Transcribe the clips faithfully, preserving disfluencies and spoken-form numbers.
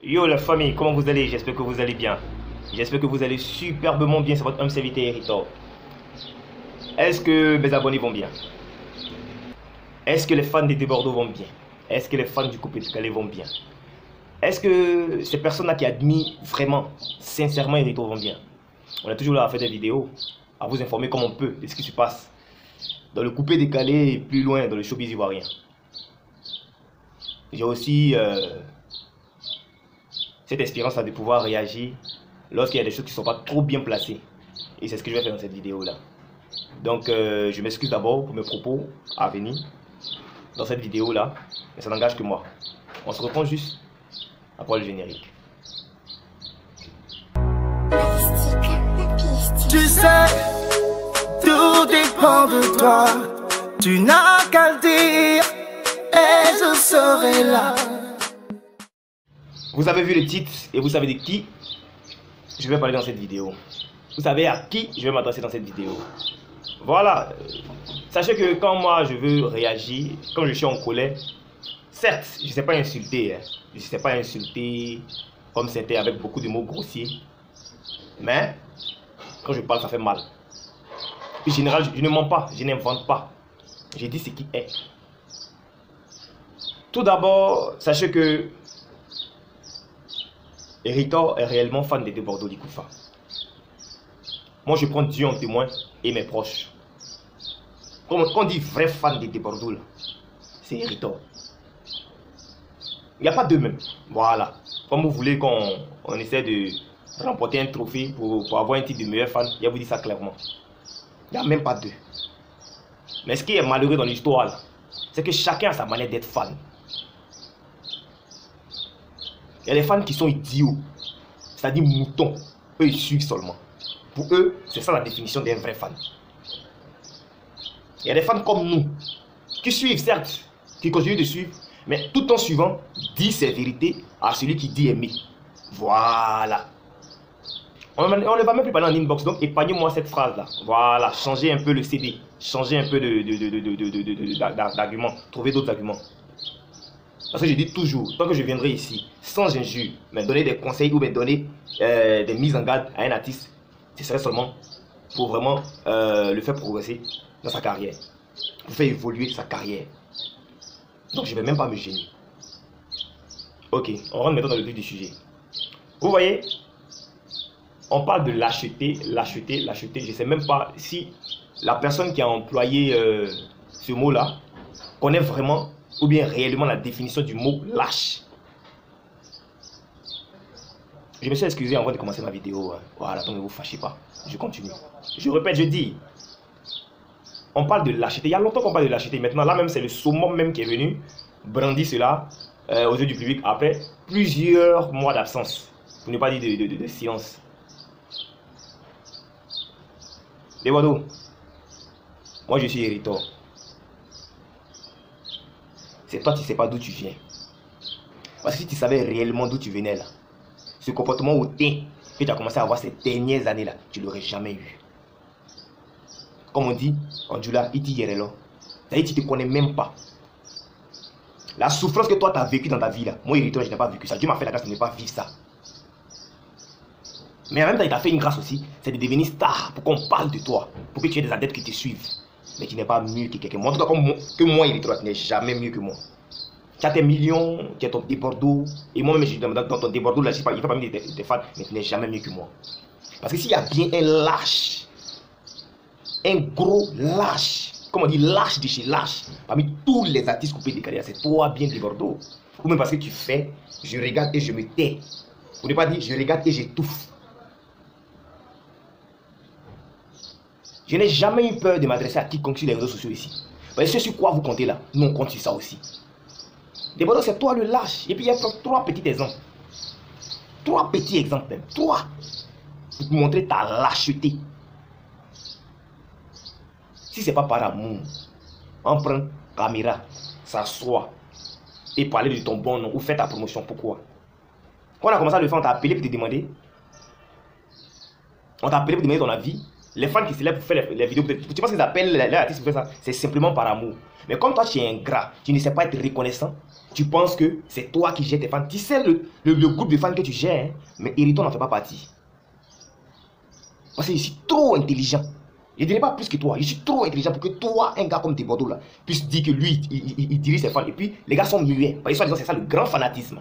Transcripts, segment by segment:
Yo la famille, comment vous allez? J'espère que vous allez bien. J'espère que vous allez superbement bien. C'est votre homme serviteur Héritor. Est-ce que mes abonnés vont bien? Est-ce que les fans des Bordeaux vont bien? Est-ce que les fans du Coupé de Calais vont bien? Est-ce que ces personnes-là qui admirent vraiment, sincèrement Héritor vont bien? On est toujours là à faire des vidéos, à vous informer comme on peut de ce qui se passe dans le Coupé de Calais et plus loin dans le showbiz ivoirien. J'ai aussi euh, cette espérance-là de pouvoir réagir lorsqu'il y a des choses qui ne sont pas trop bien placées. Et c'est ce que je vais faire dans cette vidéo-là. Donc euh, je m'excuse d'abord pour mes propos à venir dans cette vidéo-là, mais ça n'engage que moi. On se reprend juste après le générique. Tu sais, tout dépend de toi. Tu n'as qu'à le dire et je serai là. Vous avez vu le titre et vous savez de qui je vais parler dans cette vidéo. Vous savez à qui je vais m'adresser dans cette vidéo. Voilà. Sachez que quand moi je veux réagir, quand je suis en colère, certes, je ne sais pas insulter. Hein. Je ne sais pas insulter comme c'était avec beaucoup de mots grossiers. Mais quand je parle, ça fait mal. En général, je ne mens pas, je n'invente pas. Je dis ce qui est. Tout d'abord, sachez que Héritor est réellement fan des deux Bordeaux Likoufa. Moi, je prends Dieu en témoin et mes proches. Quand on dit vrai fan des deux Bordeaux, c'est Héritor. Il n'y a pas deux mêmes. Voilà. Comme vous voulez qu'on on essaie de remporter un trophée pour, pour avoir un titre de meilleur fan, je vous dis ça clairement. Il n'y a même pas deux. Mais ce qui est malheureux dans l'histoire, c'est que chacun a sa manière d'être fan. Il y a des fans qui sont idiots, c'est-à-dire moutons. Eux, ils suivent seulement. Pour eux, c'est ça la définition d'un vrai fan. Il y a des fans comme nous, qui suivent certes, qui continuent de suivre, mais tout en suivant, disent ses vérités à celui qui dit aimer. Voilà. On ne va même plus parler en inbox, donc épargnez-moi cette phrase-là. Voilà, changez un peu le C D, changez un peu d'arguments, trouvez d'autres arguments. Parce que je dis toujours, tant que je viendrai ici, sans injure, mais donner des conseils ou me donner euh, des mises en garde à un artiste, ce serait seulement pour vraiment euh, le faire progresser dans sa carrière, pour faire évoluer sa carrière. Donc je ne vais même pas me gêner. Ok, on rentre maintenant dans le vif du sujet. Vous voyez, on parle de lâcheté, lâcheté, lâcheté. Je ne sais même pas si la personne qui a employé euh, ce mot-là connaît vraiment ou bien réellement la définition du mot lâche. Je me suis excusé avant de commencer ma vidéo. Voilà, donc ne vous fâchez pas. Je continue. Je répète, je dis. On parle de lâcheté. Il y a longtemps qu'on parle de lâcheté. Maintenant, là même, c'est le summum même qui est venu brandir cela euh, aux yeux du public après plusieurs mois d'absence. Pour ne pas dire de, de, de, de silence. Les Bordeaux, moi je suis Héritor. C'est toi qui ne sais pas d'où tu viens. Parce que si tu savais réellement d'où tu venais là, ce comportement hautain que tu as commencé à avoir ces dernières années là, tu ne l'aurais jamais eu. Comme on dit, en Djoula, iti yerelo. C'est-à-dire que tu ne te connais même pas. La souffrance que toi tu as vécue dans ta vie là, moi Héritor, je n'ai pas vécu ça. Dieu m'a fait la grâce de ne pas vivre ça. Mais en même temps, il t'a fait une grâce aussi, c'est de devenir star pour qu'on parle de toi, pour que tu aies des adeptes qui te suivent. Mais tu n'es pas mieux que quelqu'un. En tout cas, comme moi, que moi, Héritor, tu n'es jamais mieux que moi. Tu as tes millions, tu as ton Bordeaux, et moi-même, je suis dans, dans ton Bordeaux, là, je ne fais pas parmi tes fans, mais tu n'es jamais mieux que moi. Parce que s'il y a bien un lâche, un gros lâche, comme on dit, lâche de chez lâche, parmi tous les artistes coupés de carrière, c'est toi bien de Bordeaux. Ou même parce que tu fais, je regarde et je me tais. Pour ne pas dire, je regarde et j'étouffe. Je n'ai jamais eu peur de m'adresser à quiconque sur les réseaux sociaux ici. Parce que sur quoi vous comptez là, nous on compte sur ça aussi. Des Bordeaux, c'est toi le lâche. Et puis il y a trois petits exemples. Trois petits exemples même. Trois. Pour te montrer ta lâcheté. Si ce n'est pas par amour, on prend caméra, s'assoit et parler de ton bon nom ou faire ta promotion. Pourquoi? Quand on a commencé à le faire, on t'a appelé pour te demander. On t'a appelé pour te demander ton avis. Les fans qui se lèvent pour faire les, les vidéos, tu penses qu'ils appellent les artistes pour faire ça? C'est simplement par amour. Mais comme toi, tu es ingrat, tu ne sais pas être reconnaissant, tu penses que c'est toi qui gères tes fans. Tu sais le, le, le groupe de fans que tu gères, hein, mais Hériton n'en fait pas partie. Parce que je suis trop intelligent. Je ne dirais pas plus que toi. Je suis trop intelligent pour que toi, un gars comme Desbordeaux là, puisse dire que lui, il, il, il dirige ses fans. Et puis, les gars sont muets. Parce que c'est ça le grand fanatisme.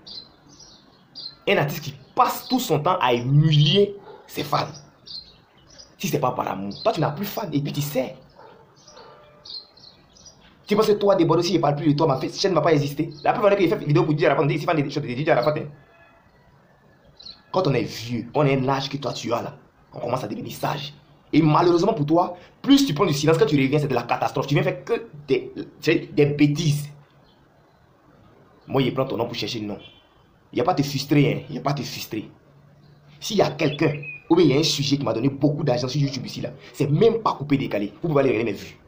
Un artiste qui passe tout son temps à humilier ses fans. Si ce n'est pas par amour, toi tu n'as plus de fans et puis tu sais. Tu penses que toi, Desbordeaux, si je ne parle plus de toi, ma chaîne ne va pas exister. La preuve est que j'ai fait une vidéo pour D J Arafat, on dit ici, fan des choses de D J Arafat. Quand on est vieux, on est un âge que toi tu as là, on commence à devenir sage. Et malheureusement pour toi, plus tu prends du silence, quand tu reviens, c'est de la catastrophe. Tu viens faire que des, des bêtises. Moi, je prends ton nom pour chercher le nom. Il n'y a pas de te frustrer, hein. Il n'y a pas de te frustrer. S'il y a quelqu'un, ou bien il y a un sujet qui m'a donné beaucoup d'argent sur YouTube ici, là, c'est même pas coupé, décalé. Vous pouvez aller regarder mes vues.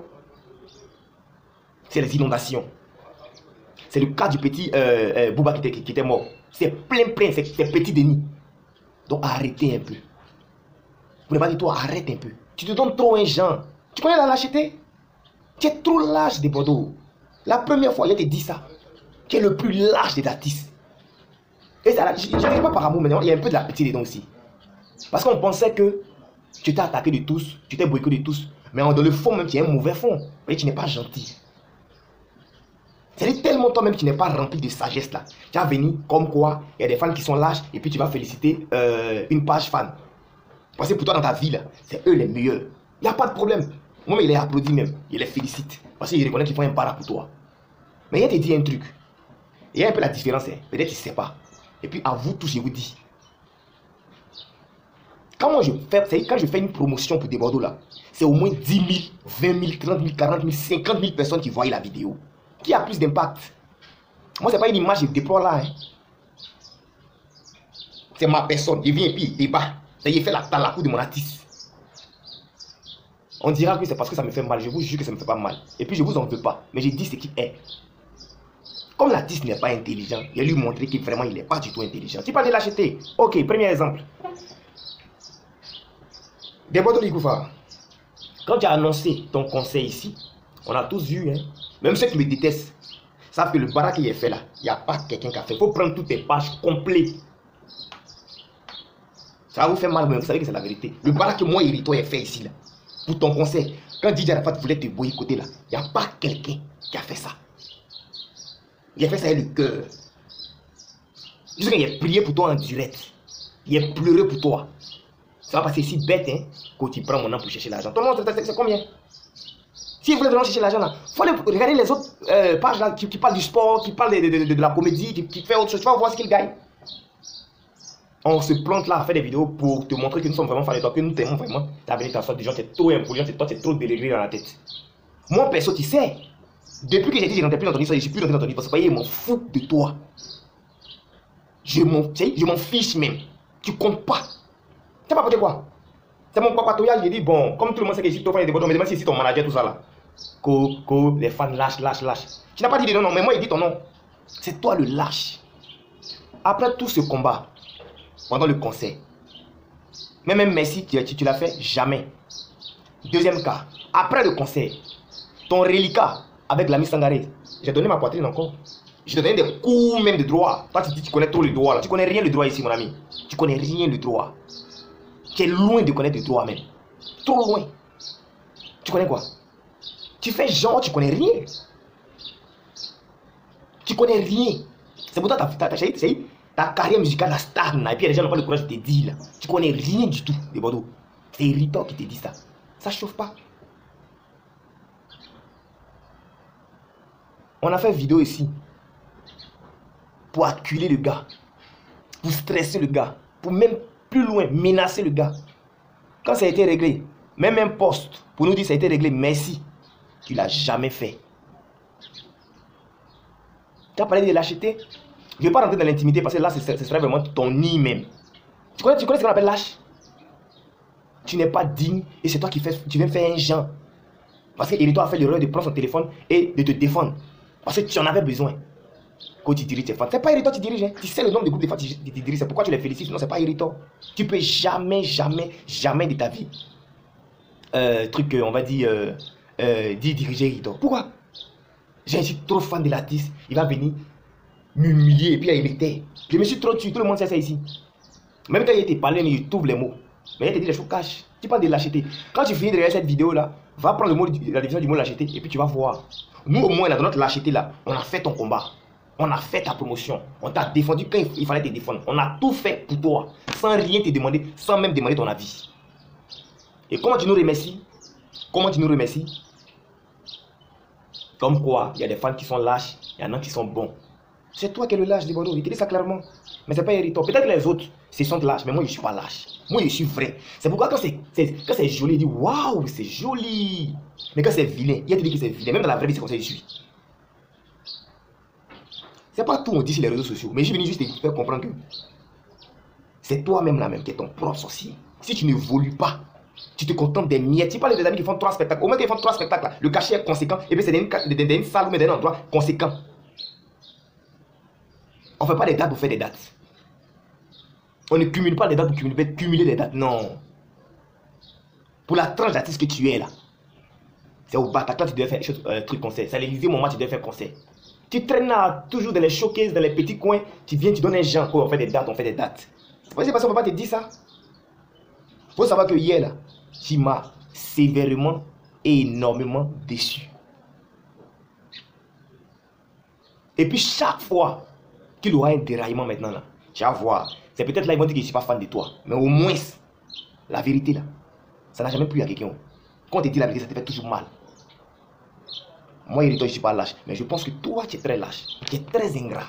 C'est les inondations. C'est le cas du petit euh, euh, Bouba qui était, qui était mort. C'est plein, plein, c'est petit Denis. Donc arrêtez un peu. Vous n'avez pas dit, toi, arrête un peu. Tu te donnes trop un genre. Tu connais la lâcheté? Tu es trop lâche, Desbordeaux. La première fois, je te dis ça. Tu es le plus lâche des artistes. Et ça, je ne dirais pas par amour, mais il y a un peu de la petite dedans aussi. Parce qu'on pensait que tu t'es attaqué de tous, tu t'es boycotté de tous. Mais dans le fond, même, tu es un mauvais fond. Et tu n'es pas gentil. C'est tellement toi-même, tu n'es pas rempli de sagesse là. Tu vas venir comme quoi, il y a des fans qui sont lâches et puis tu vas féliciter euh, une page fan. Parce que pour toi dans ta vie là, c'est eux les meilleurs. Il n'y a pas de problème. Moi, il les applaudit même, il les félicite. Parce qu'il reconnaît qu'ils font un para pour toi. Mais il te dit un truc. Il y a un peu la différence, hein. Peut-être qu'il ne sait pas. Et puis à vous tous, je vous dis. Quand moi je fais, quand je fais une promotion pour Desbordeaux là, c'est au moins dix mille, vingt mille, trente mille, quarante mille, cinquante mille personnes qui voient la vidéo. Qui a plus d'impact? Moi, ce n'est pas une image que je déploie là. Hein. C'est ma personne. Je viens et puis il débat. Il fait la talakou de mon artiste. On dira que c'est parce que ça me fait mal. Je vous jure que ça ne me fait pas mal. Et puis je vous en veux pas. Mais je dis ce qu'il est. Comme l'artiste n'est pas intelligent, il a lui montrer que vraiment il n'est pas du tout intelligent. Tu parles de l'acheter. Ok, premier exemple. Desbordeaux Ligoufa. Quand tu as annoncé ton conseil ici, on a tous vu, hein. Même ceux qui me détestent savent que le barat qui est fait là, il n'y a pas quelqu'un qui a fait. Il faut prendre toutes tes pages complètes. Ça va vous faire mal, mais vous savez que c'est la vérité. Le barat que moi, Hériton, ai fait ici là, pour ton conseil, quand D J Arafat voulait te boycotter là, il n'y a pas quelqu'un qui a fait ça. Il a fait ça avec le cœur. Jusqu'à il a prié pour toi en direct. Il a pleuré pour toi. Ça va passer si bête, hein, quand tu prends mon nom pour chercher l'argent. Ton nom, c'est combien? Si vous voulez vraiment chercher l'argent là, il faut aller regarder les autres euh, pages là qui, qui parlent du sport, qui parlent de, de, de, de la comédie, qui, qui fait autre chose. Tu vas voir ce qu'ils gagnent. On se plante là à faire des vidéos pour te montrer que nous sommes vraiment fans de toi, que nous t'aimons vraiment. T'as venu t'asseoir, des gens, t'es trop impolient, toi t'es trop délégué dans la tête. Moi perso, tu sais, depuis que j'ai dit que je n'entends plus dans ton histoire, je ne suis plus dans ton histoire, parce que je m'en fous de toi. Je m'en fiche même. Tu comptes pas. Tu sais pas pour quoi? C'est mon papatouillage, j'ai dit, bon, comme tout le monde sait que je suis trop fan de Desbordeaux, mais demande si c'est ton manager, tout ça là. Co, co, les fans lâchent, lâchent, lâchent. Tu n'as pas dit de non, mais moi, il dit ton nom. C'est toi le lâche. Après tout ce combat, pendant le conseil, mais même merci, tu, tu, tu l'as fait jamais. Deuxième cas, après le conseil, ton reliquat avec l'ami Sangaré, j'ai donné ma poitrine encore. Je te donné des coups même de droit. Toi, tu dis que tu connais trop le droit là. Tu connais rien le droit ici, mon ami. Tu connais rien le droit. Tu es loin de connaître le droit même. Trop loin. Tu connais quoi? Tu fais genre, tu connais rien. Tu connais rien. C'est pour toi que ta, ta, ta, ta carrière musicale la stagne. Et puis les gens n'ont pas le courage de te dire là. Tu connais rien du tout, Desbordeaux. C'est Hériton qui te dit ça. Ça chauffe pas. On a fait une vidéo ici pour acculer le gars, pour stresser le gars, pour même plus loin menacer le gars. Quand ça a été réglé, même un poste pour nous dire ça a été réglé, merci. Tu ne l'as jamais fait. Tu as parlé de l'acheter. Je ne vais pas rentrer dans l'intimité parce que là, ce serait vraiment ton nid même. Tu connais, tu connais ce qu'on appelle lâche? Tu n'es pas digne et c'est toi qui fais, tu viens faire un genre. Parce que Hériton a fait l'erreur de prendre son téléphone et de te défendre. Parce que tu en avais besoin. Quand tu diriges tes fans, c'est pas Hériton qui dirige. Hein. Tu sais le nombre de groupes de fans qui te dirigent. C'est pourquoi tu les félicites. Sinon, c'est pas Hériton. Tu peux jamais, jamais, jamais de ta vie euh, truc, on va dire, euh, euh, dire diriger Rideau. Pourquoi? Je suis trop fan de l'artiste. Il va venir m'humilier et puis il m'était. Je me suis trop tué. Tout le monde sait ça ici. Même quand il était parlé, il trouve les mots. Mais il te dit les choses cash. Tu parles de lâcheté. Quand tu finis de regarder cette vidéo là, va prendre le mot, la définition du mot lâcheté et puis tu vas voir. Nous au moins là, dans notre lâcheté là, on a fait ton combat. On a fait ta promotion. On t'a défendu quand il fallait te défendre. On a tout fait pour toi. Sans rien te demander. Sans même demander ton avis. Et comment tu nous remercies? Comment tu nous remercies? Comme quoi, il y a des fans qui sont lâches. Il y en a qui sont bons. C'est toi qui es le lâche, Libodo. Il te dit ça clairement. Mais c'est pas irritant. Peut-être que les autres se sentent lâches. Mais moi, je ne suis pas lâche. Moi, je suis vrai. C'est pourquoi quand c'est joli, il dit waouh, c'est joli. Mais quand c'est vilain, il y a te dit que c'est vilain. Même dans la vraie vie, c'est comme ça que je suis. C'est pas tout on dit sur les réseaux sociaux. Mais je suis venu juste te faire comprendre que c'est toi-même là même qui est ton propre sorcier. Si tu n'évolues pas, tu te contentes des miettes. Tu parles des amis qui font trois spectacles. Au moins qu'ils font trois spectacles là, le cachet est conséquent. Et puis c'est dans une salle ou dans un endroit conséquent. On ne fait pas des dates pour faire des dates. On ne cumule pas des dates pour cumuler, cumuler des dates. Non. Pour la tranche d'artiste que tu es là, c'est au Bataclan que tu dois faire un euh, truc concert. C'est à l'Élysée moment tu dois faire concert. Tu traînes là, toujours dans les showcases, dans les petits coins. Tu viens, tu donnes un genre. Oh, on fait des dates, on fait des dates. C'est pas parce qu'on ne peut pas te dire ça. Il faut savoir que hier là, tu m'as sévèrement et énormément déçu. Et puis chaque fois qu'il aura un déraillement maintenant là, tu vas voir. C'est peut-être là ils vont dire que je ne suis pas fan de toi. Mais au moins, la vérité là, ça n'a jamais plu à quelqu'un. Quand on te dit la vérité, ça te fait toujours mal. Moi, Irito, je ne suis pas lâche. Mais je pense que toi, tu es très lâche. Tu es très ingrat.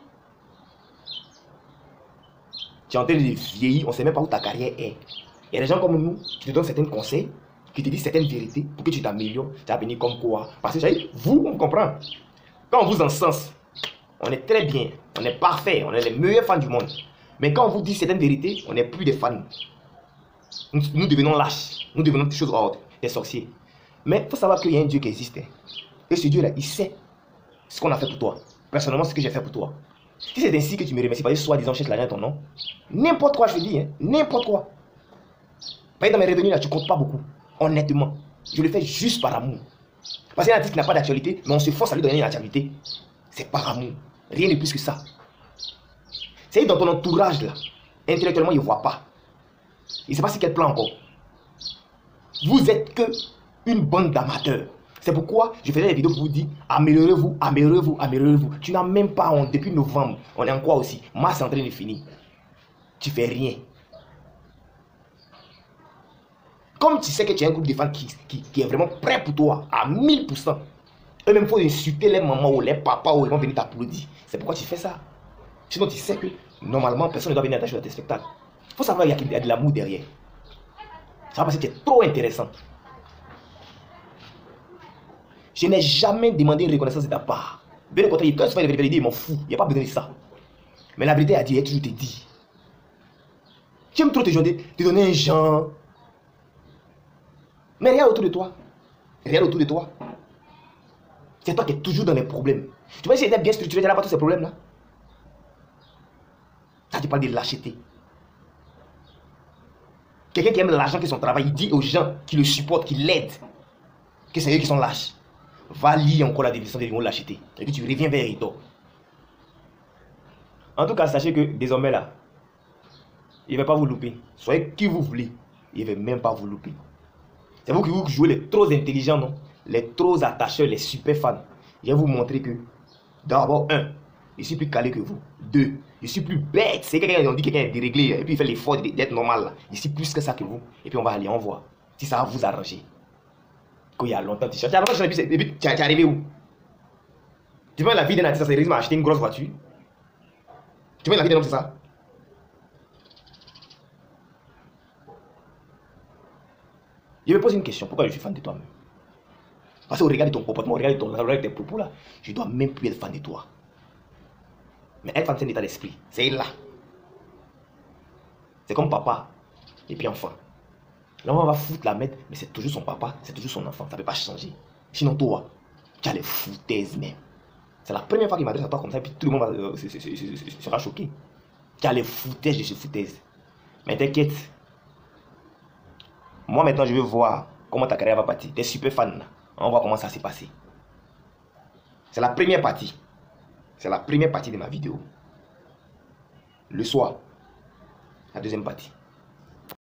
Tu es en train de vieillir, on ne sait même pas où ta carrière est. Il y a des gens comme nous qui te donnent certains conseils, qui te disent certaines vérités pour que tu t'améliores. Tu vas venir comme quoi. Parce que vous, on comprend. Quand on vous encense, on est très bien, on est parfait, on est les meilleurs fans du monde. Mais quand on vous dit certaines vérités, on n'est plus des fans. Nous, nous devenons lâches, nous devenons des choses hors, des sorciers. Mais il faut savoir qu'il y a un Dieu qui existe. Et ce Dieu-là, il sait ce qu'on a fait pour toi. Personnellement, ce que j'ai fait pour toi. Si c'est ainsi que tu me remercies, parce que soi-disant, je cherche l'argent ton nom. N'importe quoi, je te dis, hein, n'importe quoi. Par exemple, dans mes revenus, là, tu ne comptes pas beaucoup. Honnêtement, je le fais juste par amour. Parce qu'il y a un artiste qui n'a pas d'actualité, mais on se force à lui donner une actualité. C'est par amour. Rien de plus que ça. C'est dans ton entourage, là. Intellectuellement, il ne voit pas. Il ne sait pas sur quel plan encore. Vous êtes que une bande d'amateurs. C'est pourquoi je faisais des vidéos pour vous dire améliorez-vous, améliorez-vous, améliorez-vous. Tu n'as même pas honte. Depuis novembre, on est en quoi aussi? Mars est en train de finir. Tu fais rien. Comme tu sais que tu as un groupe de fans qui, qui, qui est vraiment prêt pour toi à mille pour cent. Eux-mêmes, il faut insulter les mamans ou les papas ou ils vont venir t'applaudir. C'est pourquoi tu fais ça. Sinon, tu sais que normalement, personne ne doit venir attacher à tes spectacles. Il faut savoir qu'il y a de l'amour derrière. Ça va parce que tu es trop intéressant. Je n'ai jamais demandé une reconnaissance de ta part. Bien au contraire, quand tu fais la vérité, ils m'en fous. Il n'y a pas besoin de ça. Mais la vérité a dit, elle toujours te dit. Tu aimes trop te joindre, te donner un genre. Mais regarde autour de toi. Regarde autour de toi. C'est toi qui es toujours dans les problèmes. Tu vois, si tu étais bien structuré, tu n'as pas tous ces problèmes-là. Ça, tu parles de lâcheté. Quelqu'un qui aime l'argent, qui est son travail, il dit aux gens qui le supportent, qui l'aident, que c'est eux qui sont lâches. Va lire encore la définition des mots lâcheté. Et puis tu reviens vers Rito. En tout cas, sachez que désormais là, il ne va pas vous louper. Soyez qui vous voulez. Il ne va même pas vous louper. C'est vous qui vous jouez les trop intelligents, non? Les trop attacheurs, les super fans. Je vais vous montrer que, d'abord, un, je suis plus calé que vous. Deux, je suis plus bête. C'est quelqu'un, on dit que quelqu'un est déréglé, et puis il fait l'effort d'être normal. Là. Je suis plus que ça que vous. Et puis on va aller, on voit. Si ça va vous arranger. Qu'il y a longtemps, tu cherches. Et puis tu es arrivé où? Tu vois la vie d'un artiste, ça c'est acheter une grosse voiture. Tu vois la vie d'un homme, c'est ça? Je me pose une question. Pourquoi je suis fan de toi-même? Parce que regarde ton comportement, regarde ton regarde tes propos là. Je dois même plus être fan de toi. Mais être fan, c'est un état d'esprit. C'est là. C'est comme papa et puis enfant. L'enfant va foutre la mettre, mais c'est toujours son papa, c'est toujours son enfant. Ça ne peut pas changer. Sinon, toi, tu as les foutaises même. C'est la première fois qu'il m'adresse à toi comme ça, et puis tout le monde va, euh, se, se, se, se, sera choqué. Tu as les foutaises de ces foutaises. Mais t'inquiète. Moi, maintenant, je veux voir comment ta carrière va partir. T'es super fan. On va voir comment ça s'est passé. C'est la première partie. C'est la première partie de ma vidéo. Le soir, la deuxième partie.